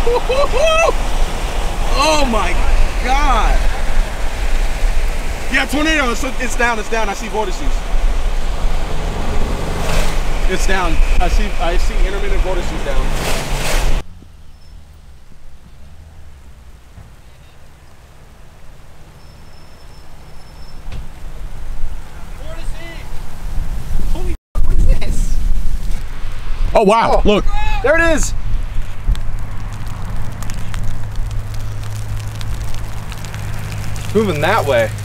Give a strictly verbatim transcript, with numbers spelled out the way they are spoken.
Oh my God. Yeah, tornado. It's, it's down. It's down. I see vortices. It's down. I see. I see intermittent vortices down. Holy, what is this? Oh wow! Oh, look, there it is. Moving that way.